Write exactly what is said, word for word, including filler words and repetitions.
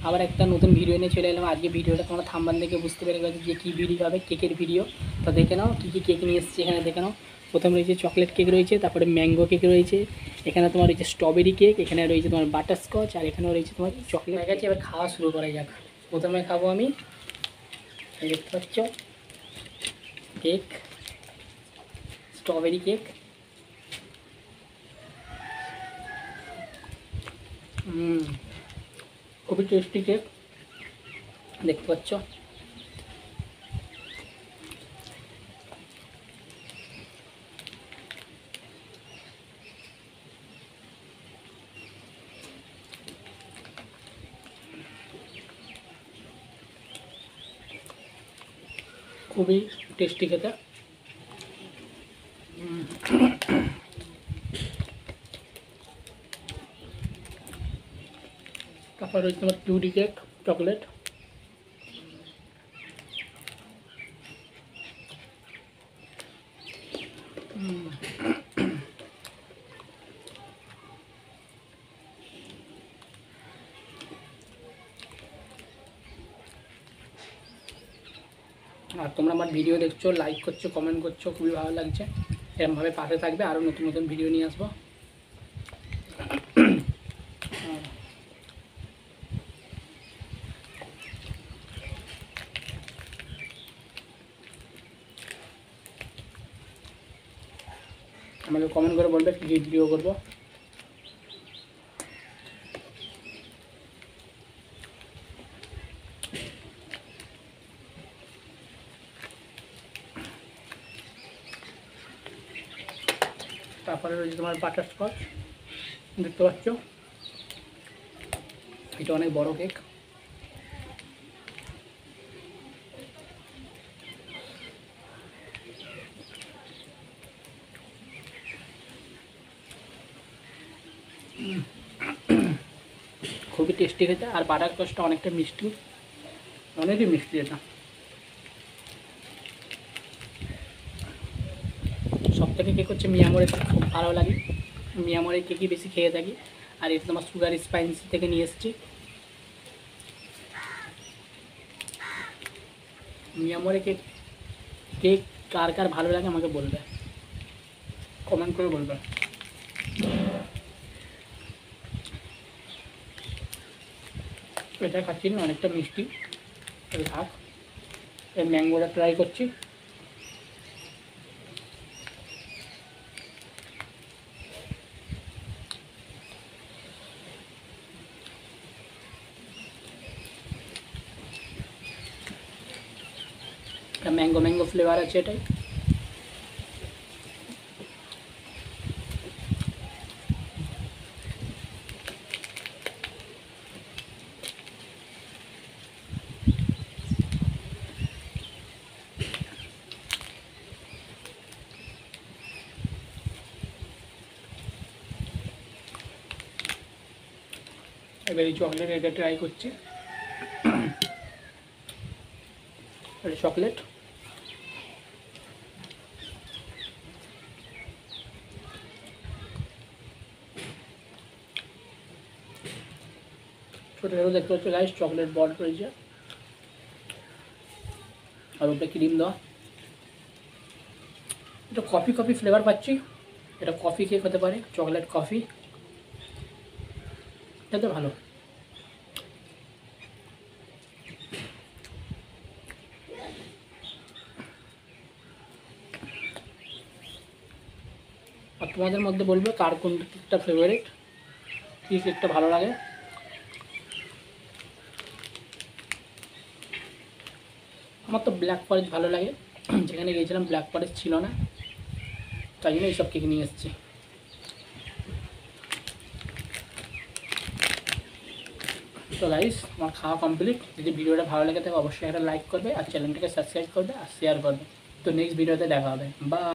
আবার একটা নতুন ভিডিও নিয়ে চলে এলাম। আজকে ভিডিওটা তোমরা থাম্বনেল দেখে বুঝতে পেরে গেছো যে কী ভিডিও হবে, কেকের ভিডিও। তো দেখে নাও কী কী কেক নিয়ে এসেছি এখানে, দেখে নাও। প্রথমে রয়েছে চকলেট কেক রয়েছে, তারপরে ম্যাঙ্গো কেক রয়েছে, এখানে তোমার রয়েছে স্ট্রবেরি কেক, এখানে রয়েছে তোমার বাটারস্কচ, আর এখানেও রয়েছে তোমার চকলেট। হয়ে গেছে, এবার খাওয়া শুরু করা যাক। প্রথমে খাবো আমি, দেখতে পাচ্ছ কেক, স্ট্রবেরি কেক। হুম, খুবই টেস্টি কেক, দেখতে পাচ্ছ। খুবই টেস্টি খেতে। তারপর রয়েছে তোমার কিউডি কেক, চকলেট। আর তোমরা আমার ভিডিও দেখছো, লাইক করছো, কমেন্ট করছো, খুবই ভালো লাগছে। এরকমভাবে পাশে থাকবে, আরও নতুন নতুন ভিডিও নিয়ে আসবো। আমাকে কমেন্ট করে বলবে কী ভিডিও করবো। তারপরে রয়েছে তোমার বাটারস্কচ, দেখতে পাচ্ছ। এটা অনেক বড় কেক। খুবই টেস্টি খেতে, আর বাটারস্কচটা অনেকটা মিষ্টি, অনেকই মিষ্টি এটা। সব থেকে কেক হচ্ছে মিয়ামোরের, খুব ভালো লাগে। মিয়ামোরের কেকই বেশি খেয়ে থাকি। আর এটা তোমার সুগার স্পাইসি থেকে নিয়ে এসেছি। মিয়ামোরের কেক কেক কার কার ভালো লাগে আমাকে বলবে, কমেন্ট করে বলবে। এটা খাচ্ছি না, অনেকটা মিষ্টি, এটা থাক। এই ম্যাঙ্গোটা ট্রাই করছি। ম্যাঙ্গো ম্যাঙ্গো ফ্লেভার আছে এটাই। এবার এই চকলেট এটা ট্রাই করছি। এটা চকলেট, ছোটো ছোটো দেখতে পাচ্ছ গাইস, চকলেট বল রয়েছে, আর ওটা ক্রিম দেওয়া। এটা কফি কফি ফ্লেভার পাচ্ছি। এটা কফি কেক হতে পারে, চকলেট কফি, এটা ভালো। আর তোমাদের মধ্যে বলবে কার কোন কেকটা ফেভারিট, কী কেকটা ভালো লাগে। আমার তো ব্ল্যাক ফরেস্ট ভালো লাগে, যেখানে গিয়েছিলাম ব্ল্যাক ফরেস্ট ছিল না, তাই জন্য এইসব কেক নিয়ে এসেছি। তো গাইস, আমার খাওয়া কমপ্লিট। যদি ভিডিওটা ভালো লাগে থাকে অবশ্যই একটা লাইক করবে, আর চ্যানেলটাকে সাবস্ক্রাইব করবে, আর শেয়ার করবে। তো নেক্সট ভিডিওতে দেখা হবে, বা